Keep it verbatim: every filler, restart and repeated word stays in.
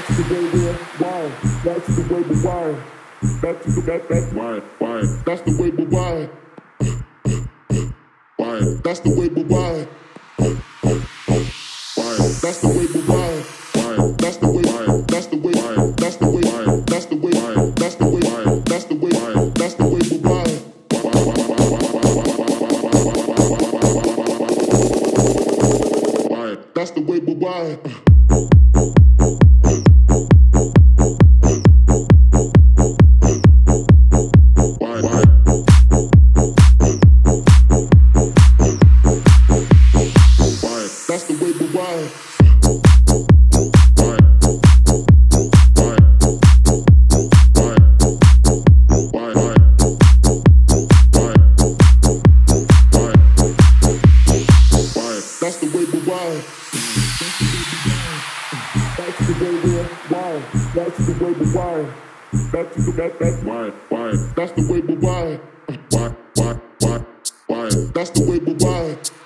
That's the way we're wired. That's the way we're wired. That's the that that's wired. Wired. That's the way we're wired. Wired. That's the way we're wired. Wired. That's the way we're wired. Wired. That's the way wired. That's the way wired. That's the way wired. That's the way wired. That's the way wired. That's the way wired. That's the way we're wired. Wired. That's the way we're wired. That's the way we're wired. That's the way we're wired. That's the way we're wired. That's the way we're wired. That's the that that's wired. Wired. That's the way we're wired. Wired. Wired. Wired. That's the way we're wired.